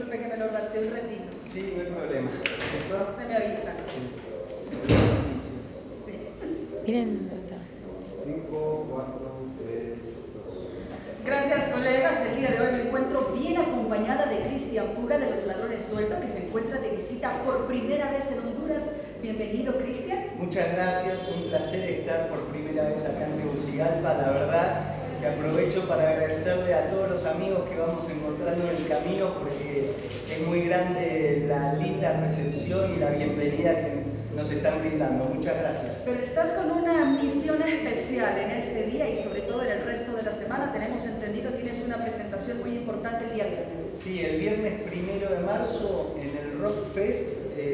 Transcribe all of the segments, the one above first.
disculpe que me lo rateé un ratito. Sí, no hay problema. Usted me avisa. Sí. Miren. 5, 4, 3, 2. Gracias, colegas. El día de hoy me encuentro bien acompañada de Cristian Puga de Los Ladrones Sueltos, que se encuentra de visita por primera vez en Honduras. Bienvenido, Cristian. Muchas gracias, un placer estar por primera vez acá en Tegucigalpa. La verdad que aprovecho para agradecerle a todos los amigos que vamos encontrando en el camino, porque es muy grande la linda recepción y la bienvenida que nos están brindando. Muchas gracias. Pero estás con una misión especial en este día y sobre todo en el resto de la semana. Tenemos entendido, tienes una presentación muy importante el día viernes. Sí, el viernes 1 de marzo en el Rock Fest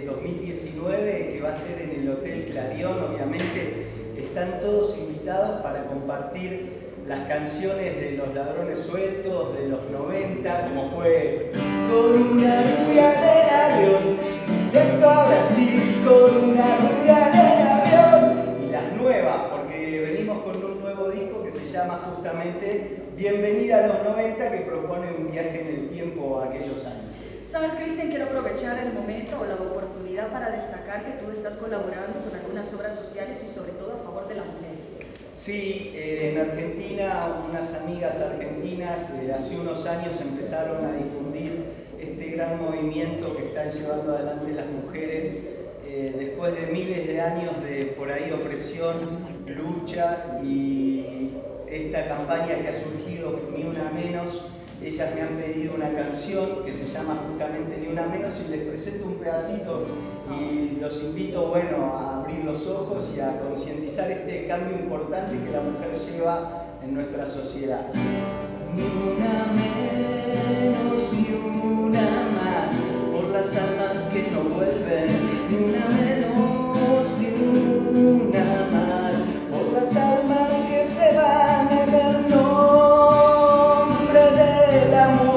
2019, que va a ser en el Hotel Clarion. Obviamente están todos invitados para compartir las canciones de Los Ladrones Sueltos de los 90, como fue Con una rubia en el avión, directo a Brasil, con una rubia en el avión, y las nuevas, porque venimos con un nuevo disco que se llama justamente Bienvenida a los 90, que propone un viaje en el tiempo a aquellos años. Sabes, Cristian, quiero aprovechar el momento o la oportunidad para destacar que tú estás colaborando con algunas obras sociales y sobre todo a favor de las mujeres. Sí, en Argentina, unas amigas argentinas hace unos años empezaron a difundir este gran movimiento que están llevando adelante las mujeres después de miles de años de por ahí opresión, lucha, y esta campaña que ha surgido, Ni Una Menos. Ellas me han pedido una canción que se llama justamente Ni Una Menos, y les presento un pedacito y los invito, bueno, a abrir los ojos y a concientizar este cambio importante que la mujer lleva en nuestra sociedad. Ni una menos, ni una más, por las almas que no vuelven. Ni una menos, ni una más, por las almas que se van en el nombre del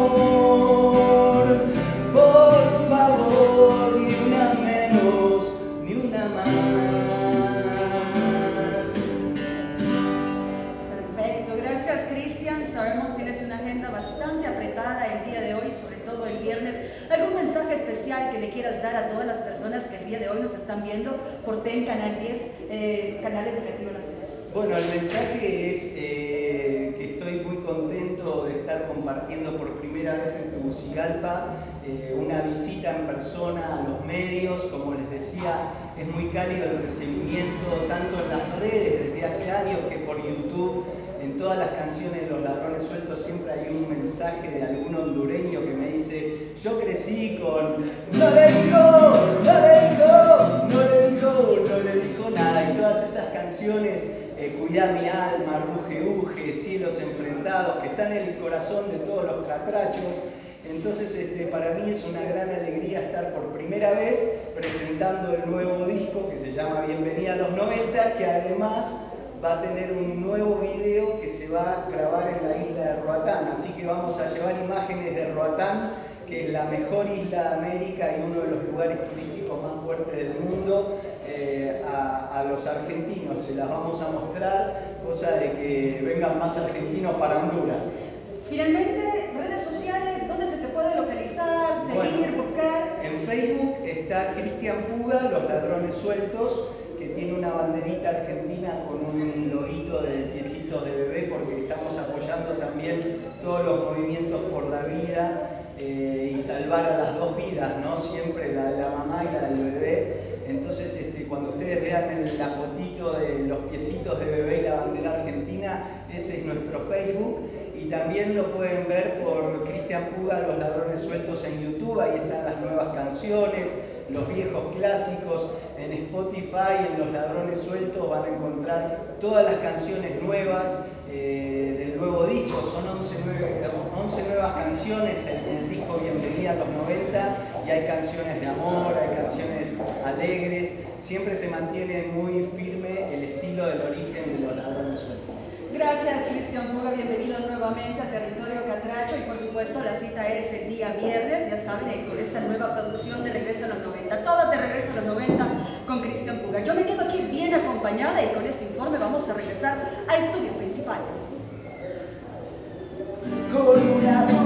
amor. Por favor, ni una menos, ni una más. Perfecto, gracias, Cristian. Sabemos que tienes una agenda bastante apretada el día de hoy, sobre todo el viernes. ¿Algún mensaje especial que le quieras dar a todas las personas que el día de hoy nos están viendo por TEN Canal 10, Canal Educativo Nacional? Bueno, el mensaje es que estoy muy contento de estar compartiendo por primera vez en Tegucigalpa una visita en persona a los medios. Como les decía, es muy cálido el recibimiento, tanto en las redes desde hace años que por YouTube. En todas las canciones de Los Ladrones Sueltos siempre hay un mensaje de algún hondureño que me dice: yo crecí con no le dijo nada. Y todas esas canciones, Cuidá mi alma, Ruge Uge, Cielos Enfrentados, que están en el corazón de todos los catrachos. Entonces para mí es una gran alegría estar por primera vez presentando el nuevo disco que se llama Bienvenida a los 90, que además va a tener un nuevo video que se va a grabar en la isla de Roatán. Así que vamos a llevar imágenes de Roatán, que es la mejor isla de América y uno de los lugares turísticos más fuertes del mundo, a los argentinos. Se las vamos a mostrar, cosa de que vengan más argentinos para Honduras. Finalmente, redes sociales, ¿dónde se te puede localizar, seguir, buscar? En Facebook está Cristian Puga, Los Ladrones Sueltos, que tiene una banderita argentina con un loguito de piecitos de bebé, porque estamos apoyando también todos los movimientos por la vida y salvar a las dos vidas, ¿no? Siempre la de la mamá y la del bebé. Entonces, cuando ustedes vean la fotito de los piecitos de bebé y la bandera argentina, ese es nuestro Facebook. Y también lo pueden ver por Cristian Puga, Los Ladrones Sueltos en YouTube. Ahí están las nuevas canciones, los viejos clásicos. En Spotify, en Los Ladrones Sueltos, van a encontrar todas las canciones nuevas del nuevo disco. Son 11 nuevas canciones en el disco Bienvenida a los 90, y hay canciones de amor, hay canciones alegres. Siempre se mantiene muy firme el estilo del origen de Los Ladrones Sueltos. Gracias, Cristian Puga, bienvenido nuevamente a Territorio Catracho, y por supuesto la cita es el día viernes, ya saben, con esta nueva producción de Regreso a los 90, todo te regresa a los 90 con Cristian Puga. Yo me quedo aquí bien acompañada y con este informe vamos a regresar a estudios principales. Con una